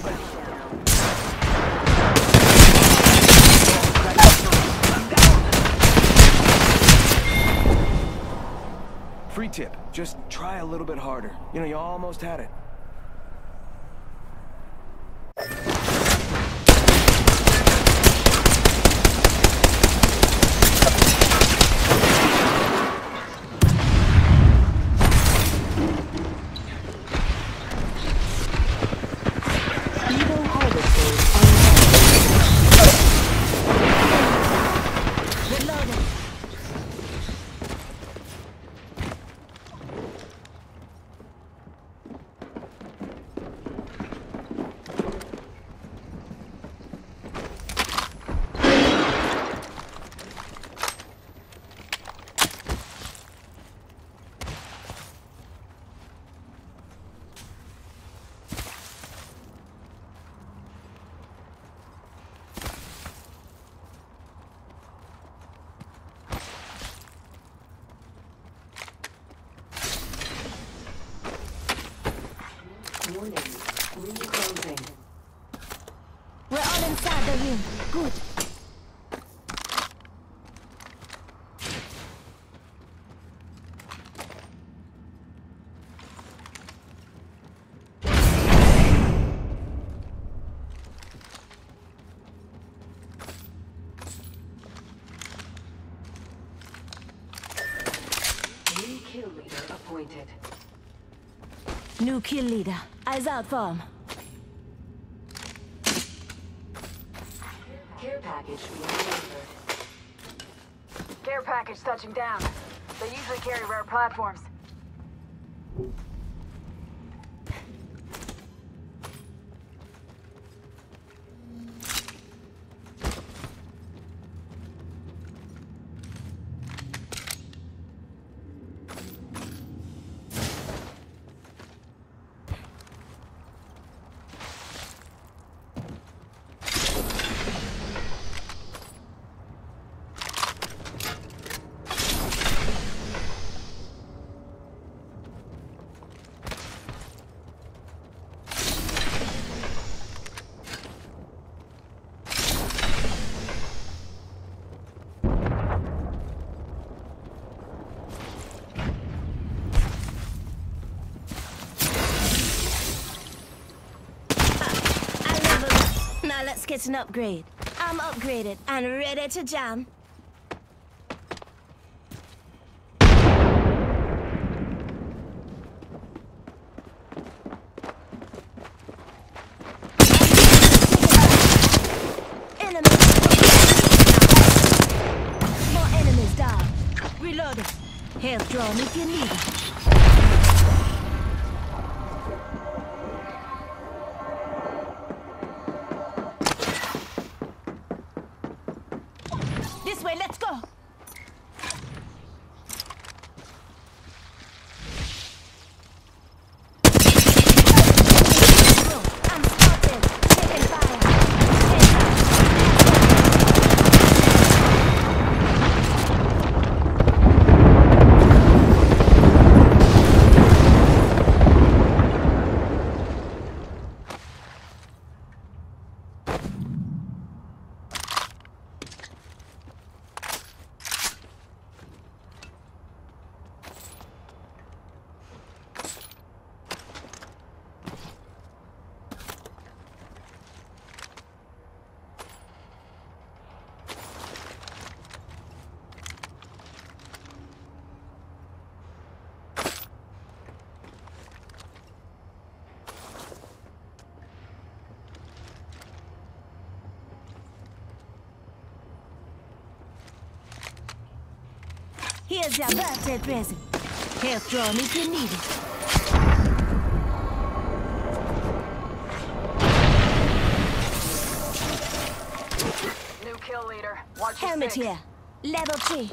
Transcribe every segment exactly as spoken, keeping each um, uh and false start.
Free tip, just try a little bit harder. You know, you almost had it. Warning, ring closing. We're all inside the ring. Good. New kill leader appointed. New kill leader. Eyes out for him. Care package being delivered. Care package touching down. They usually carry rare platforms. Now let's get an upgrade. I'm upgraded and ready to jam. Enemies. More enemies down. Reloading. Health drawn if you need it. This way, let's go! I'm spotted! Taking fire! Here's your birthday present. Health drawn if you need it. New kill leader. Watch your Helmet six. here. Level three.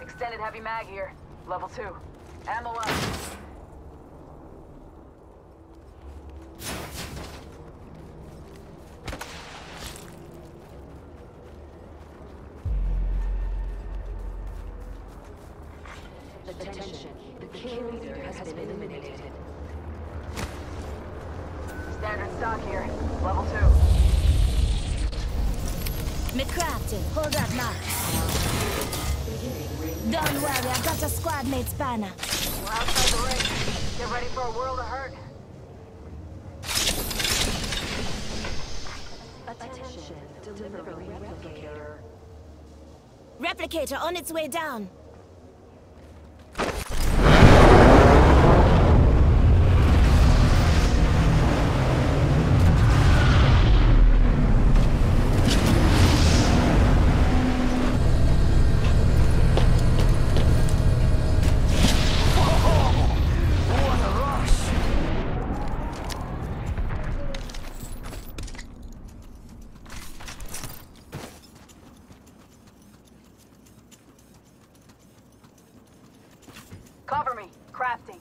Extended heavy mag here. Level two. Ammo up. Attention. The kill leader has been eliminated. Standard stock here. Level two. Me crafting. Hold up now. Don't worry, I got a squad mate's banner. We're outside the ring. Get ready for a world of hurt. Attention. Delivering replicator. Replicator on its way down. Cover me. Crafting.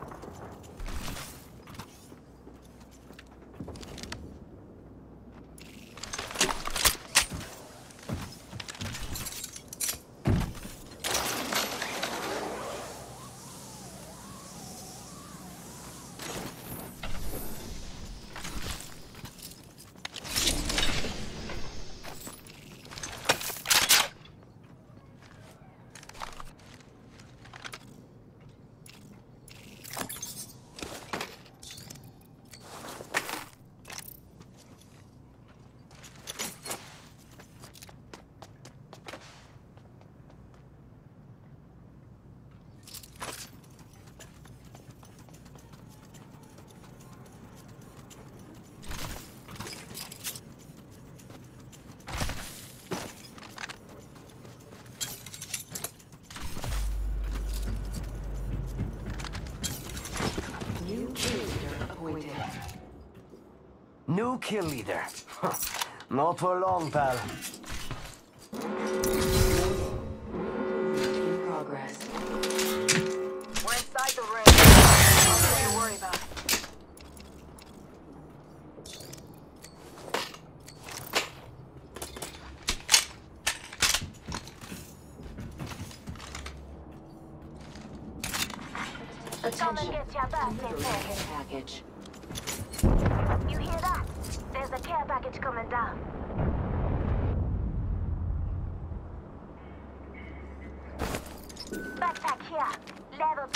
New kill leader appointed. New kill leader. Not for long, pal. In progress. We're inside the ring. Nothing to worry about. Come and get your birthday Delivering present. care package. You hear that? There's a care package coming down. Backpack here. Level.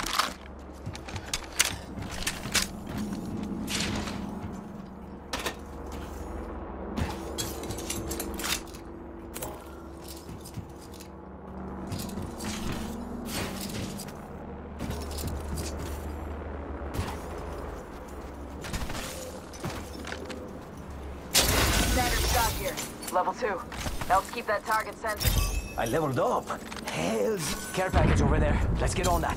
Standard stock here. Level two. Helps keep that target centered. I leveled up. Hells. Care package over there. Let's get on that.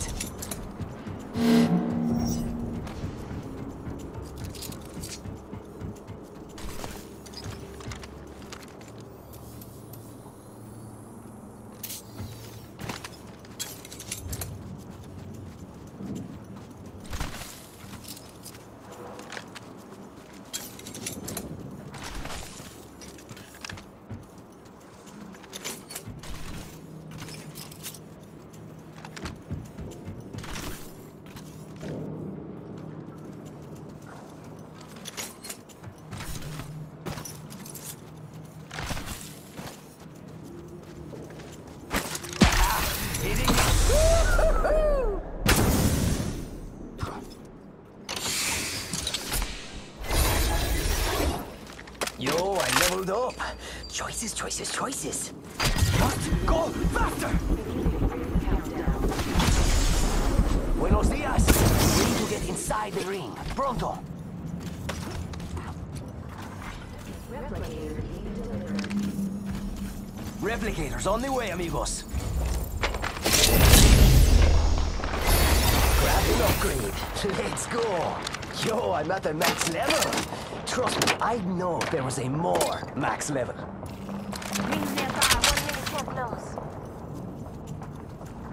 Yo, I leveled up. Choices, choices, choices. Must go faster! Buenos dias. We need to get inside the ring. Pronto. Replicator being delivered. Replicators on the way, amigos. Grab an upgrade. Let's go. Yo, I'm at the max level. Trust me, I'd know if there was a more max level. Rings nearby. One minute till close.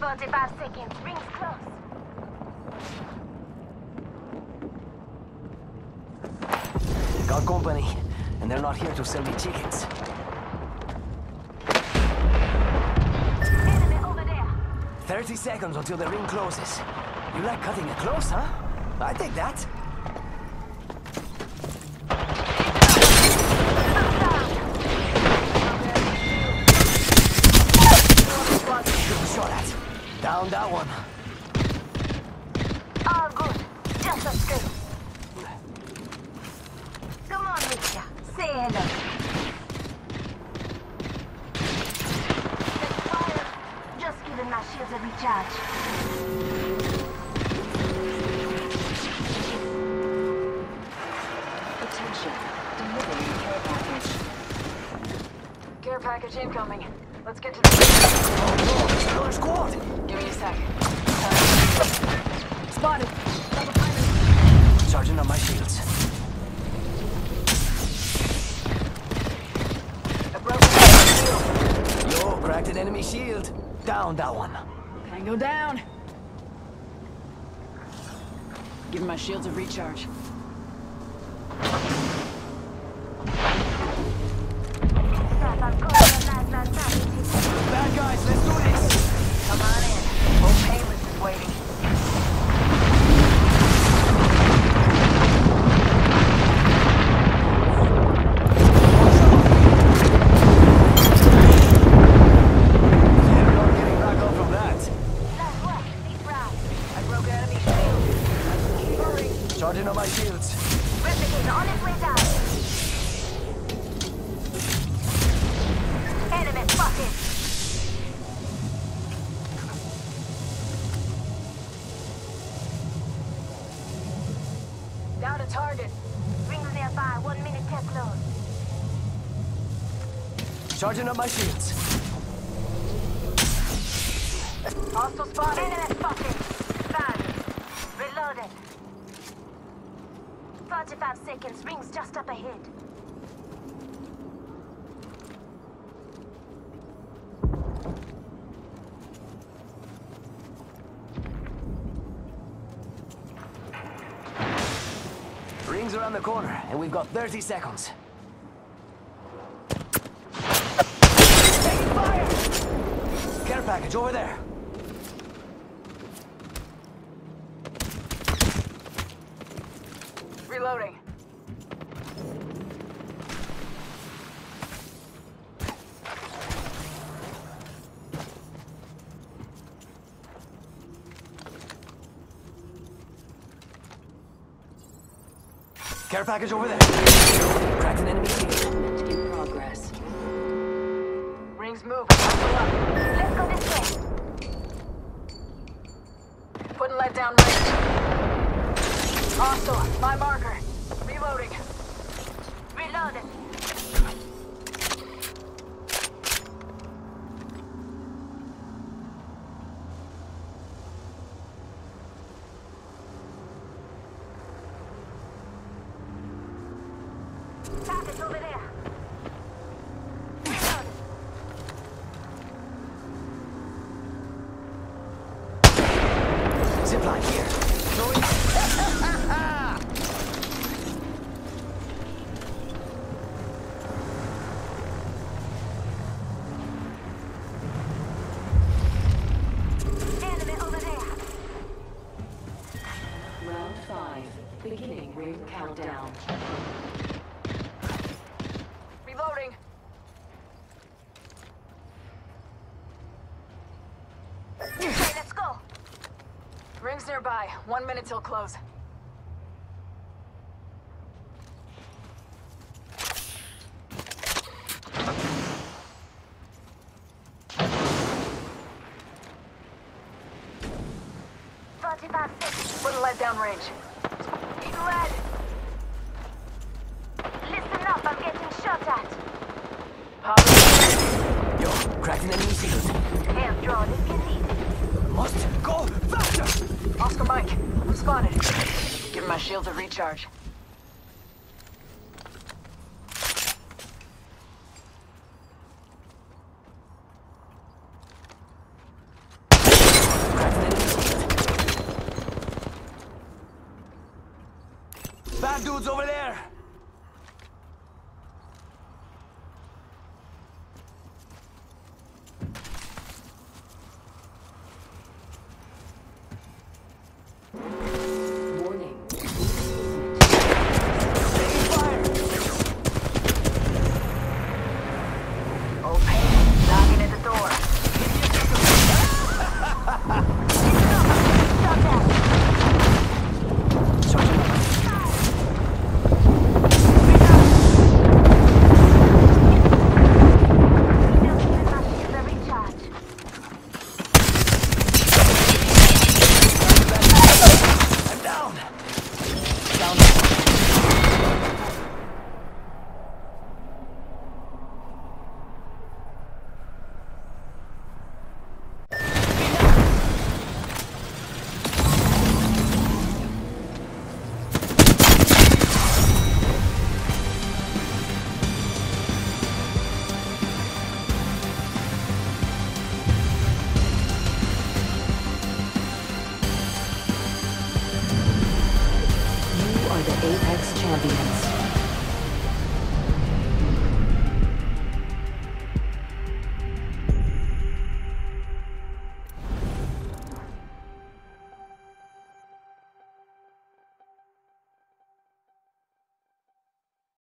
forty-five seconds. Rings close. Got company, and they're not here to sell me chickens. Enemy over there. thirty seconds until the ring closes. You like cutting it close, huh? I take that. Good shot at. Down that one. All good. Just a screw. Come on, Misha. Say hello. Let's fire. Just giving my shields a recharge. Attention. Delivering care package. Care package incoming. Let's get to the... Oh no, it's another squad! Give me a sec. Spotted. Charging on my shields. I broke the shield. Yo, cracked an enemy shield. Down that one. Tango down. Giving my shields a recharge. Bad guys, let's do this! Come on in. Old Painless is waiting. They're not getting back up from that. Nice work. Deep round. I broke enemy shield. Hurry. Charging on my shields. Replicator on its way down. Enemy spotted. Down to target. Rings nearby. One minute till close. Charging on my shields. Hostile spotted. Enemy spotted. Found. Reloaded. forty-five seconds. Rings just up ahead. Rings around the corner, and we've got thirty seconds. Taking fire! Care package over there. Reloading. Care package over there. Cracked an enemy shield. In progress. Rings moving. Hustle up. Let's go this way. Putting lead down range. Hostile. My marker. Reloading. Reloaded. Target over there. Reloaded. Zipline here. Throwing. Enemy over there. Round five. Beginning ring countdown. Reloading. Okay, let's go. Rings nearby. One minute till close. forty-five seconds. Putting lead down range. Eat red. Listen up, I'm getting shot at. Pop. Yo, cracked an enemy shield. Air drone is busy. Must go faster! Oscar Mike. I'm spotted. Give my shields a recharge. Bad dudes over there! Warning. Old Payne, knocking at the door. Stop that! Still keeping my shields at recharge. I'm down! You are the Apex Champions.